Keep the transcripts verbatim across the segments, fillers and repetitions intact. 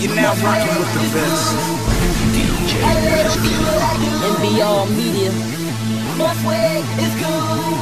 You're now rocking with the best. D J N B R Media. My swag is cool.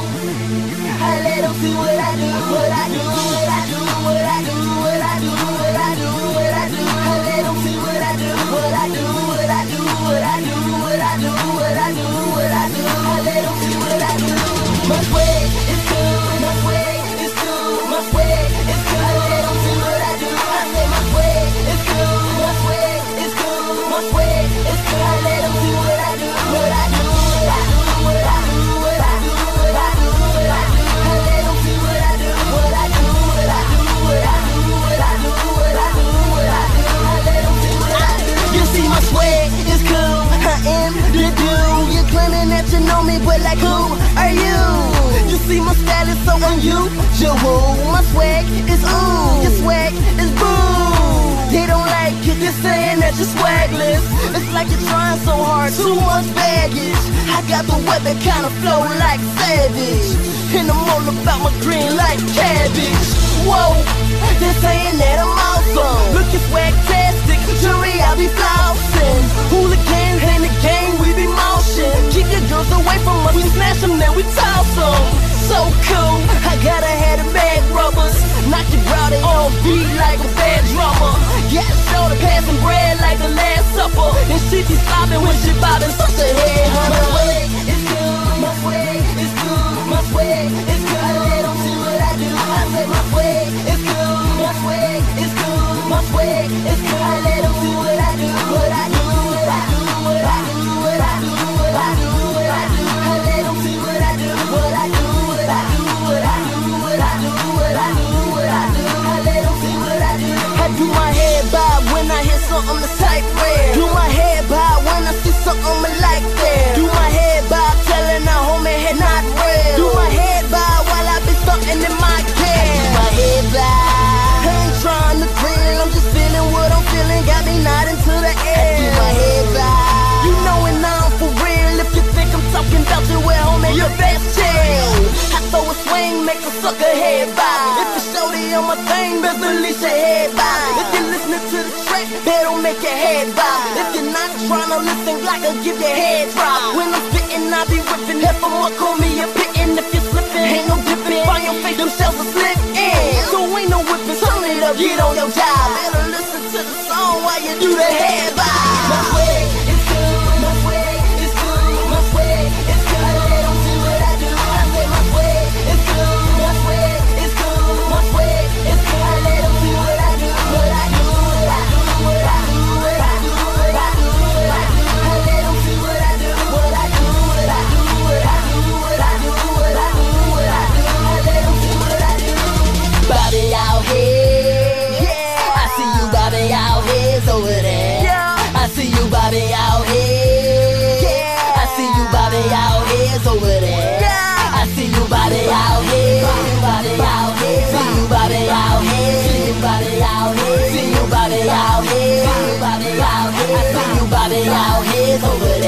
I let them see what I do, what I do, what I do, what I do, what I do, what I do, what I do. I let them see what I do, what I do, what I do, what I do, what I do, what I do, what I do. I let them see what I do. My swag is cool. My swag is cool. My swag is cool. I let them see what I do. I say my swag is cool. My swag is cool. My swag is cool. I let them see what I do, what I do, what I do, what I do, what I do, what I do, what I do. I let them see what I do, what I do, what I do, what I do, what I do, what I do, what I do. I let them see what I do. You see my swag is cool. I am the dude. You're claiming that you know me, but like who are you? You see my style is so unusual. My swag is ooh, your swag is boo. They don't like it, they're saying that you're swagless. It's like you're trying so hard, too much baggage. I got the weapon kind of flow like savage, and I'm all about my green like cabbage. Whoa, they're saying that I'm awesome. Looking swag-tastic, jury I be flossing. Hooligans in the game, we be motion. Keep your girls away from us, we smash them, then we toss them. So cool, I gotta have the bad rubbers. Knock your browdy on beat like a bad drummer. Yeah, show the passing bread like the Last Supper. And she be slobbing when she bobbing, such a head hunter. My swag is cool, my swag is cool, my swag is cool. I let them see what I do. I say my swag is cool, my swag is cool, my swag is cool. I let them see what I do, what I do, what I do, what I do, what I do, what I do, what I do. I let them see what I do, what I do, what I do, what I do, what I do, what I do, what I do. I let them see what I do. I do my head bob when I hear something that's type rare. Do my head bob when I see something I like there. Do my head bob telling a homie head not real. Do my head bob while I be something in my can. I do my head bob. I ain't trying to grill, I'm just feeling what I'm feeling. Got me nodding to the air. I do my head bob. You knowin' I'm for real. If you think I'm talking about you, well homie, you best chill. I throw a swing, make a sucker head bob. If you show they on my thing, best release your head bob. If you're listening to the track, better make your head bob. If you're not trying to listen, Glock will give your head drop. When I'm spitting, I be ripping. If I'm up, call me a pittin'. If you're slipping, ain't no dipping. Find your face, them shells will slip in. So ain't no whipping, turn it up, get on your job. Better listen to the song while you do the head bob. My swag is cool, my swag is cool, my swag is cool. I let them see what I do. I say my swag is cool, my swag is cool, my swag is cool. I let them see what I do, what I do, what I do, what I do, what I do, what I do, what I do. I let them see what I do, what I do, what I do, what I do, what I do, what I do, what I do. I let them see what I do. Bobby out here, yeah. I see you, Bobby out here, over there. Yeah. I see you, Bobby out here. Yeah. I see you, Bobby out here, over there. Yeah. I see you, Bobby out here. Bobby out here. See you, Bobby out here. See you, Bobby out here. See you, Bobby out here. See you, Bobby out here. I see you, Bobby out here, over there.